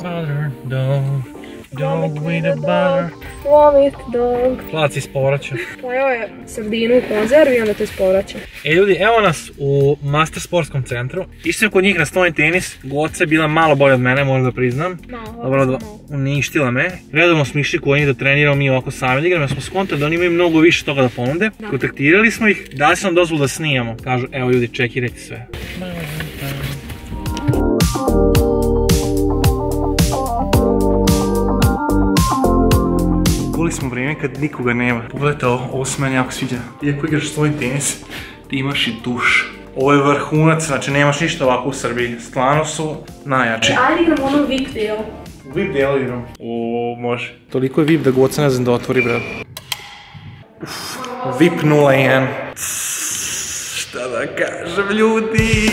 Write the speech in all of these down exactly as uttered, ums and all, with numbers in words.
Butter dog, dog with a butter. Vomit dog. Plac iz povraća. Pojao je sardinu u konzervi i onda to iz povraća. E ljudi, evo nas u Master Sportskom centru. Išli sam kod njih na stoni tenis. Goca je bila malo bolja od mene, moram da priznam. Dobro, uništila me. Redovno smo išli kod njih da treniramo mi ovako sami da igramo, jer smo skontali da oni imaju mnogo više toga da ponude. Kontaktirali smo ih, dali smo nam dozvolu da snimamo. Kažu, evo ljudi, čekirajte sve. Guli smo vrijeme kad nikoga nema. Pogledajte ovo, ovo se meni jako sviđa. Iako igraš svoj tenis, ti imaš i duš. Ovo je vrhunac, znači nemaš ništa ovako u Srbiji. Stvarno su najjači. Ajde igram ono V I P delo. V I P delo igram. O, može. Toliko je V I P da Goca ne znam da otvori, brat. V I P nula jedan. Šta da kažem, ljudi?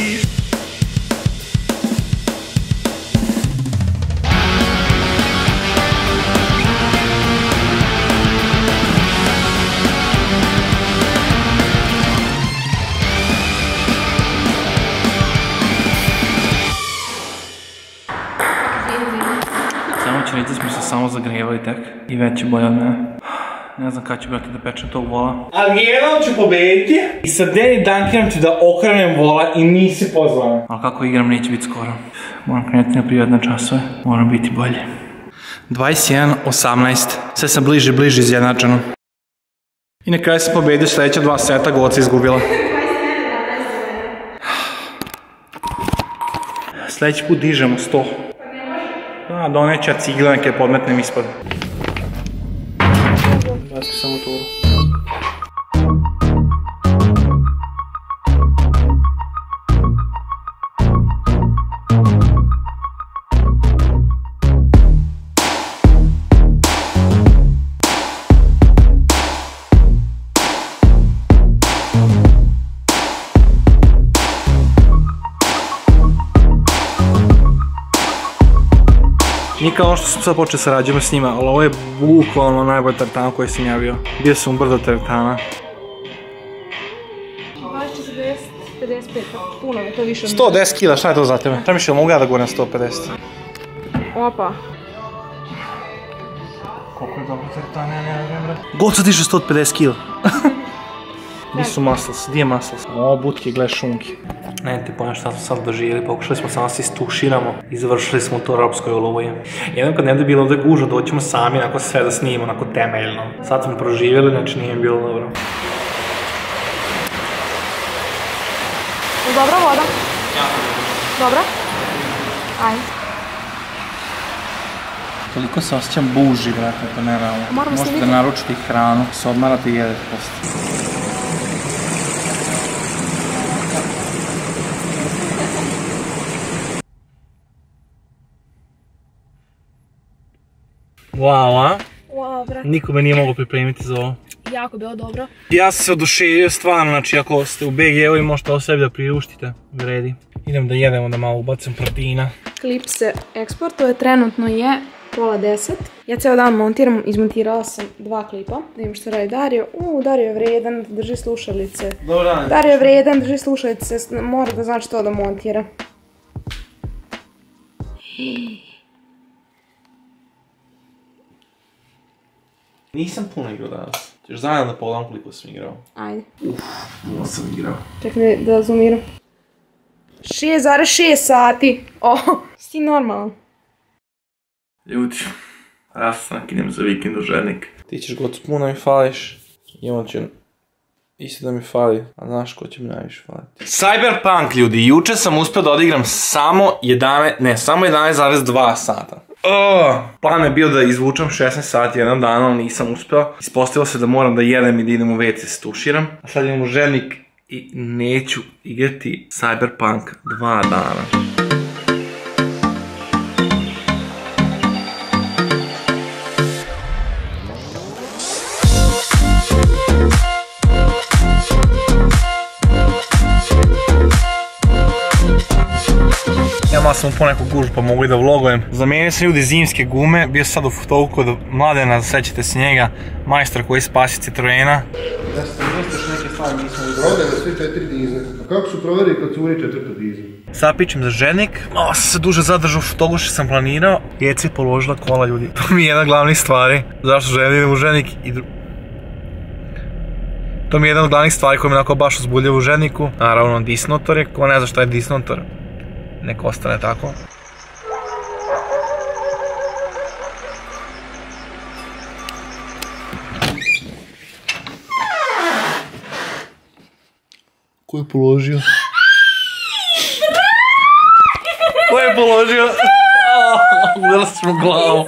Činici smo se samo zagrevali tek i već je bolje od mene. Ne znam kada ću brati da pečem tog vola. Ali jednom ću pobediti i sa Danny Duncanom ću da okrenem vola i nisi pozvan. Ali kako igram neće biti skoro. Moram krenuti na privatne časove, moram biti bolje. dvadeset jedan osamnaest, sve sam bliže i bliže izjednačeno. I na kraju sam pobedio sljedeća dva seta, Goca izgubila. Sljedeći put dižemo sto. Da, doneću ja cigle neke podmetnem ispod. Baski samo turu. Nije kao ono što sam sad počeo sarađujemo s njima, ali ovo je bukvalno najbolj teretana koji sam ja bio. Bio sam u brdo teretana. dvadeset, četrdeset, pedeset pet, puno je to više od sto deset kila, šta je to za tebe? Šta mišljel, mogu ja da govorim na sto pedeset? Opa. Koliko je dobro teretana, ja ne znam, bre. Goca diže sto pedeset kila. Gdje su muscles? Gdje je muscles? O, butke, gledaj šunki. Ne ti pojma šta smo sad doživjeli, pokušali smo samo se istuširamo i završili smo to ropskoj oluji. Jednom kad ne bi bilo ovdje gužno, doćemo sami onako sve da snimimo, onako temeljno. Sad smo proživjeli, znači nije bilo dobro. Dobra voda? Jako dobro. Dobra? Ajde. Toliko se osjećam buži, brate, to ne realno. Možete da naručite hranu, se odmarate i jedete posto. Wow, a? Wow, brate. Niko me nije mogao pripremiti za ovo. Jako bilo dobro. Ja sam se oduševio stvarno, znači ako ste u B G-u i možete ovo sebi da priuštite, vredi. Idem da jedemo da malo ubacim proteina. Klip se eksportuje, trenutno je pola deset. Ja ceo dan montiram, izmontirala sam dva klipa. Da imam što radi Dario. Uuu, Dario je vredan, drži slušalice. Dobar dan. Dario je vredan, drži slušalice, mora da znači to da montira. Nisam puno igrao danas. Ćeš zajedno da pogledam koliko sam igrao. Ajde. Uff, puno sam igrao. Čekaj da zoomiram. šest zarez šest sati. Oh, si normalan. Ljudi, rastanak, idem za vikend u Žernik. Ti ćeš Gocu puno mi fališ. I on će isto da mi fali. A znaš ko će mi najviše faliti? Cyberpunk, ljudi. Juče sam uspio da odigram samo jedanaest, ne, samo jedanaest zarez dva sata. Oh, plan je bio da izvučem šesnaest sati jedan dan, ali nisam uspio. Ispostavilo se da moram da jedem i da idem u ve ce se stuširam. A sad idem u Žernik i neću igrati Cyberpunk dva dana. Ja malo sam upao neku gužu pa mogu i da vlogujem. Zamijenio sam ljudi zimske gume, bio sam sad u fotovu kod Mladena, sećate se njega, majstor koji spasi Citroena. Jeste, misliš neke stvari nismo izgledali? Prodajemo svi četiri dizne. A kako su provjerili kad curi četvrta dizna? Sad pićem za ženik. Malo sam se duže zadržao u toga što sam planirao. Jeci je položila kola, ljudi. To mi je jedna od glavnih stvari. Zašto želim idem u ženik i dru... To mi je jedna od glavnih stvari koja mi onako baš uzbudljiva u ženiku. Naravno, disnotor je. Ko ne zna šta je disnotor, nek ostane tako. Ko je položio? Ko je položio? Udala sam u glavu.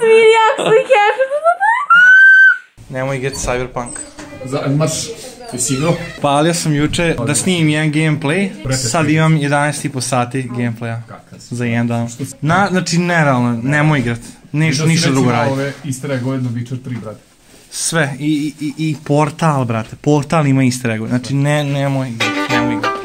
Nemoj igrati Cyberpunk. Imaš, ti si igrao? Palio sam juče da snimim jedan gameplay. Sad imam jedanaest i po sati gameplaya. Za jedan dan. Znači, nerealno, nemoj igrati. Ništa drugo radi. Ove easter egg jedno Witcher tri, brate. Sve, i Portal, brate. Portal ima easter egg. Znači, nemoj igrati, nemoj igrati.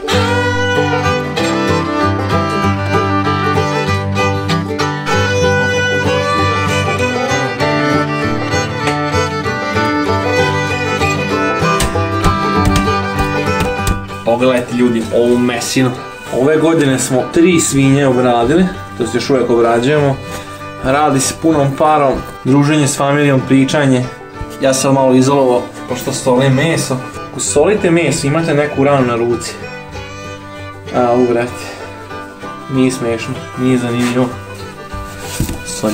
Pogledajte ljudi ovu mesinu. Ove godine smo tri svinje obradili, to se još uvijek obrađujemo. Radi se punom parom, druženje s familijom, pričanje. Ja sam malo izolovao, pošto solim meso. Ako solite meso, imate neku ranu na ruci. A, u brate. Nije smiješno, nije zanimljivo. Solju.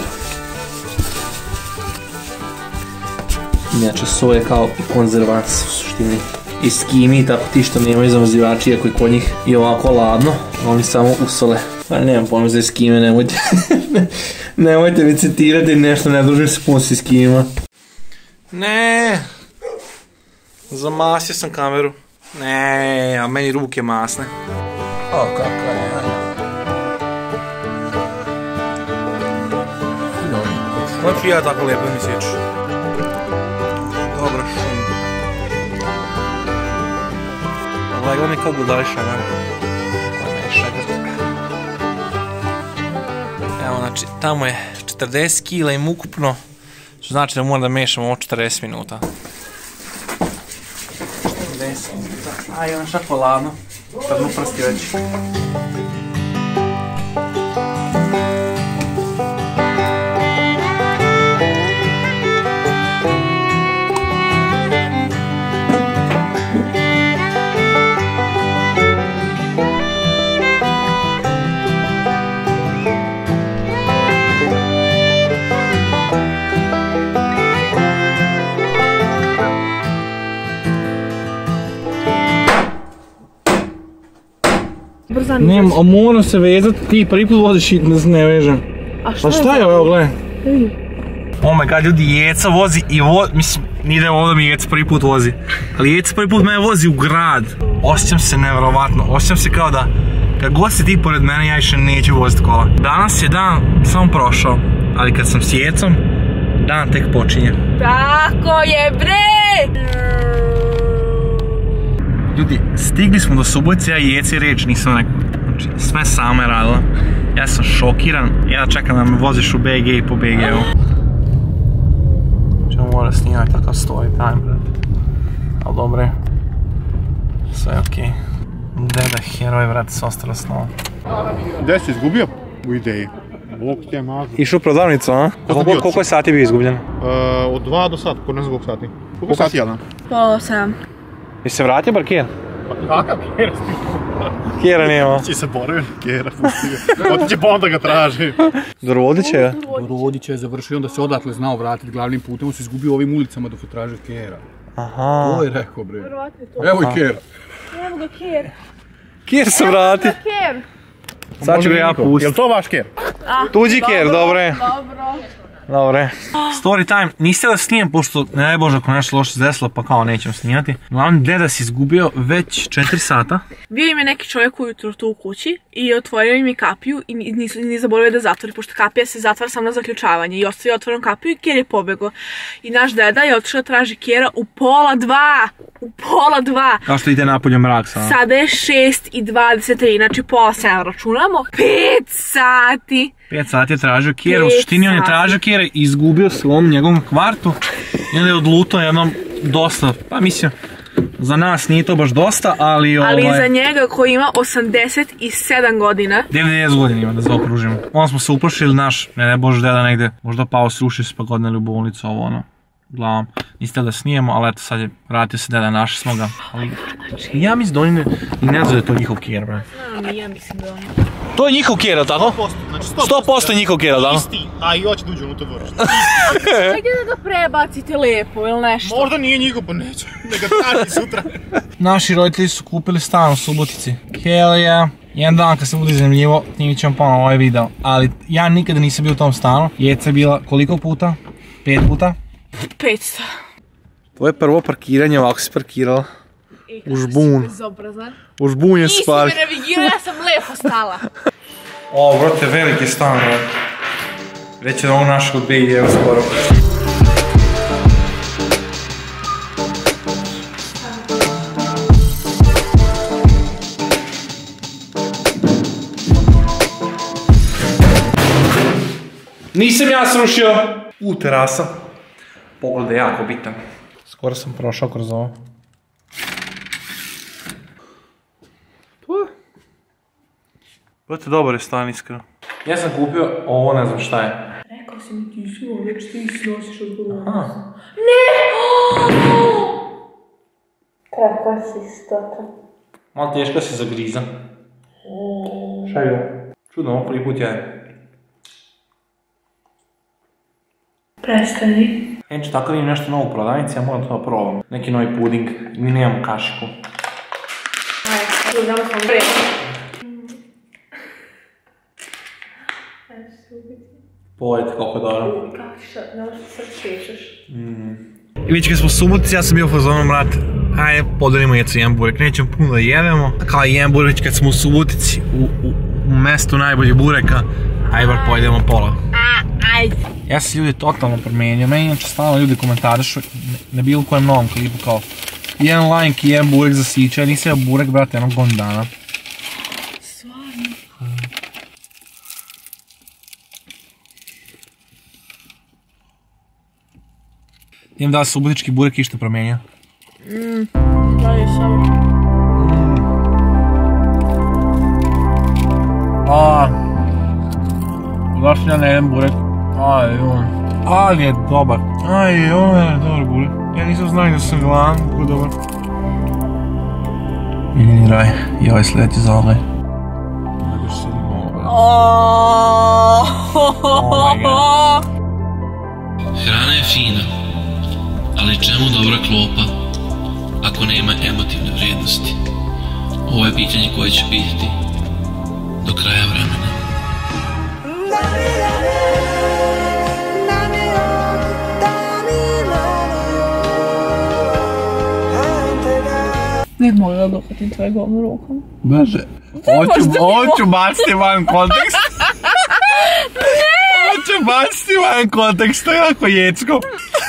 Inače, sol je kao i konzervans u suštini. I skimi, tako ti što nemaju zamrzivači, iako je kod njih i ovako ladno, oni samo usole. Pa nemam pojma za skime, nemojte. Nemojte mi citirati nešto, ne družim se puno s skima. Ne. Zamasio sam kameru. Ne, a meni ruke masne. O, kakav je. Kako ti ja tako lijepo mi sjeću. Dobro, šum. Gledaj mi kao budališa, ne? Ovo je šagrt. Evo, znači, tamo je četrdeset kila im ukupno, što znači da moram da mešam ovo četrdeset minuta. četrdeset minuta. Aj, ono šako ladno. Trnu prsti već. Nemam, a moram se vezati, ti prvi put voziš i ne vežem. A šta je? Pa šta je ovo, gledaj? Oh my god, ljudi, Jeca vozi i vozi, mislim, nije da je ovo da mi Jeca prvi put vozi. Ali Jeca prvi put mene vozi u grad. Osjećam se nevjerovatno, osjećam se kao da, kad god si ti pored mene, ja više neću voziti kola. Danas je dan samo prošao, ali kad sam s Jecom, dan tek počinje. Tako je, bre! Ljudi, stigli smo do Subotice, ja i Jeci reč nisam rekao. Znači, sve sama je radila. Ja sam šokiran. Ja čekam da me voziš u B G i po B G-u. Čemo mora snimati takav story time, brate. Ali dobro je. Sve je okej. Deda heroj, brate, s ostalo snova. Gdje si izgubio? U ideji. Bog ti je mazu. Išao u prodavnicu, a? Koliko je sati bio izgubljen? Od dva do sat, kod ne znam koliko sati. Koliko sati jedan? Pola sam. Jesi se vratio bar Kjer? Kakav Kjer si? Kjera nema. Ti se borio Kjera, pusti ga. Otiće pa onda ga traži. Do Rodića je? Do Rodića je završio, onda se odatle znao vratiti glavnim putem, on se izgubio ovim ulicama dok je tražio Kjera. Aha. To je rekao, bre. Evo i Kjera. Evo ga Kjer. Kjer se vrati. Kjer. Sad ću ga ja pustiti. Jel to vaš Kjer? Tuđi Kjer, dobro je. Dobro. Dobre. Story time, niste da snijem, pošto ne daj Bože ako nešto loše desilo, pa kao nećem snimati. Glavno, deda si izgubio već četiri sata. Bio im je neki čovjek ujutro tu u kući i otvorio im je kapiju i nije zaboravio da zatvori, pošto kapija se zatvara samo na zaključavanje i ostavio otvorenom kapiju i Kjer je pobjegao. I naš deda je otišao da traži Kjera u pola dva. U pola dva. Kao što ide napolje mrak sada. Sada je šest i dvadeset tri, znači pola sedam računamo. Pet sati. Pet sati je tražio Kjera, u suštini on je tražio Kjera i izgubio se u ovom njegovom kvartu. I onda je odlutao jednom dosta, pa mislim, Za nas nije to baš dosta, ali... Ali za njega koji ima osamdeset sedam godina... devedeset godina ima, da zaokružimo. Onda smo se uplašili, naš, ne ne bože deda negde, možda pao srušio se pa godinali u bolnicu, ovo ono. Glavom, niste da snijemo, ali eto sad je, vratio se deda, našli smo ga. Ali, ja mislim da oni ne, ne znam da je to njihov kjer, bre. No, ja mislim da oni... To je njihov kjer, ali tako? sto posto je njihov kjer, ali tako? Isti, a i hoće da uđe u to dvorište. Čekaj da ga prebacite lepo ili nešto. Možda nije njihov, pa neće, da ga traži sutra. Naši roditelji su kupili stan u Subotici. Hell yeah. Jedan dan kad se bude zanimljivo, snimit ćemo ponovno ovaj video. Ali ja nikada nisam bio u tom stanu. Jeca je bila koliko puta? Pet puta? petsto. Tvoje prvo parkiranje, ovako si parkirala. U žbun. Bezobrazan. U žbun je spark. Nisi me navigirao, ja sam lepo stala. O, brate, veliki stan, bro. Već je da ovo našeg od dve hiljade evo skoro. Nisam ja srušio! U, terasa. Pogled je jako bitan. Skoro sam prošao kroz ovo. Brate, dobar je stan, iskreno. Ja sam kupio ovo, ne znam šta je. Rekao si mi ti si ovdje, ti snosiš odgovornost. Aha. Ne! Kakva si stota. Malo teška si zagriza. Šta je ovo? Čudno, ovo prvi put je. Prestani. Enče, tako da imam nešto novo u prodavnici, ja moram to da probam. Neki novi puding, mi nemamo kašiku. Ajde, tu damo sam vreme. Pogledajte koliko je dobro. Kako ti šta, ne možeš sad šešeš. I već kad smo u Subotici, ja sam bio u fazonu, mrat, ajde, podelimo jecu jedan burek, nećemo puno da jedemo. Kao i jedan burek, već kad smo u Subotici, u, u, u mestu najboljih bureka, ajde bar pojedemo pola. Ajde. Ja sam se ljudi totalno promenio, meni inače stalno ljudi komentarišu na bilo kojem novom klipu kao jedan like i jedan burek za sića, ja nisam jeo burek, brate, jednog godinu dana. Stvarno? Idem da se subotički burek išta promenio. Mmm, da je samo. Aaaa. Zašto ja ne jedem burek? Aj, joj. Ali je dobar. Aj, joj, je dobar burek. Ja nisam znao da sam gladan, kako je dobar. Jedini raj, i ovaj sljedeći za ovaj. Ne biš se imao, brate. Oh my god. Hrana je fina, ali čemu dobra klopa ako nema emotivne vrijednosti? Ovo je pitanje koje će pitati do kraja vremena. Ne mogu da dohvatim tvoje govno rukom. Bože, hoću baciti van kontekst. Ne! Hoću baciti van kontekst, to je jako jecko.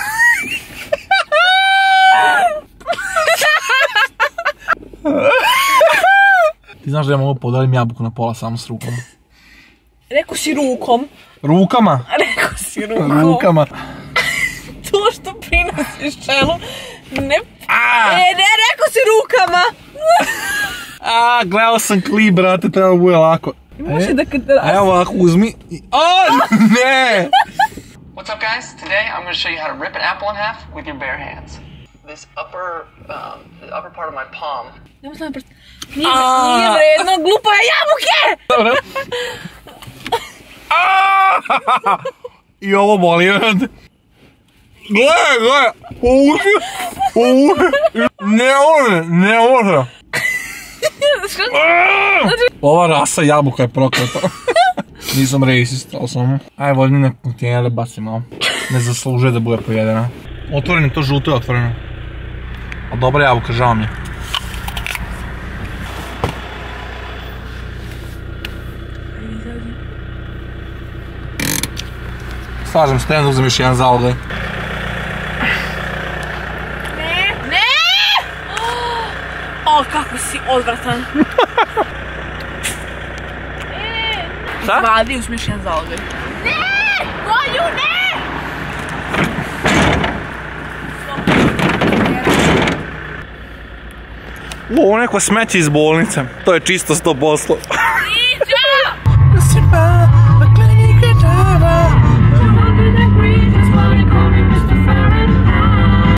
Ti znaš da ja mogu podelim jabuku na pola samo s rukom? Rekao si rukom. Rukama? Rekao si rukom. Rukama. To što prinosiš čelu, ne... E, ne, rekao si rukama. A, gledao sam klip, brate, treba bude lako. Može da kad raste. Evo ovako, uzmi. O, ne! What's up, guys? Today I'm going to show you how to rip an apple in half with your bare hands. This upper, um, the upper part of my palm. Nemo sam prst. Nije, nije vredno, glupa je jabuke! Dobro. I ovo boli, brate. Gledaj, gledaj, povuši, povuši, ne može, ne može. Ova rasa jabuka je prokleta. Nisam racist, ali sam. Aj, vodim na kontejner da bacim malo. Ne zaslužuje da bude pojedena. Otvoreno, to žuto je otvoreno. A dobra jabuka, žao mi je. Slažem se, da uzem još jedan zalogaj. Ne, ne! O, kako si odvratan. Šta? Vadi, uzmi još jedan zalogaj. Ne! Golju, ne! Ovo neko smeće iz bolnice. To je čisto sto posto.